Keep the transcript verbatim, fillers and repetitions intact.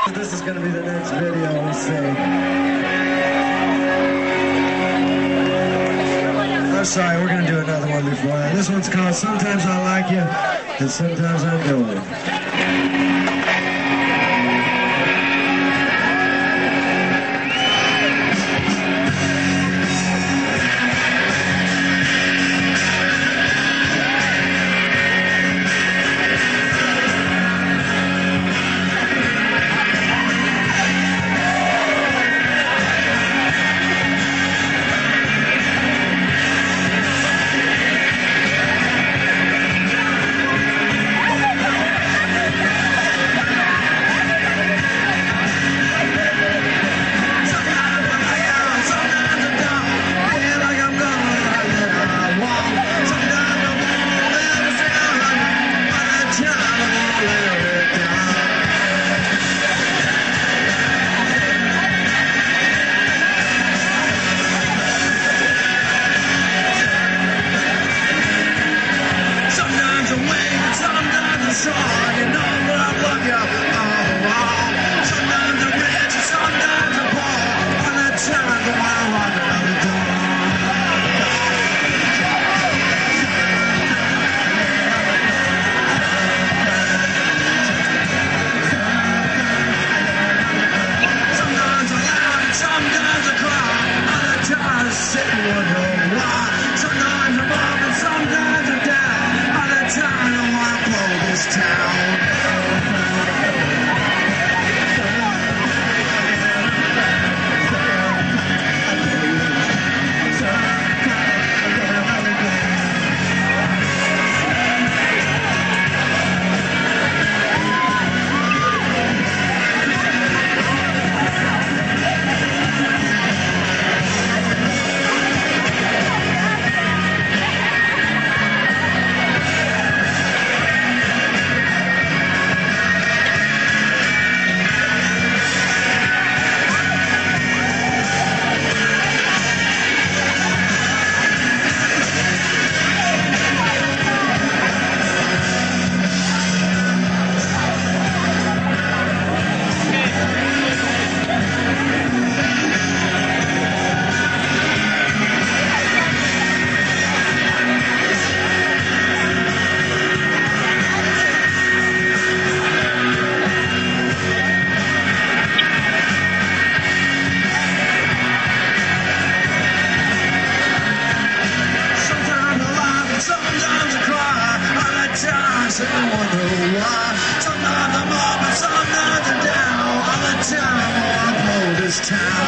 This is going to be the next video we see. I'm sorry, we're going to do another one before that. This one's called Sometimes I Like You, and Sometimes I Don't. Sometimes I'm up and sometimes I'm down. All the time I hold this town.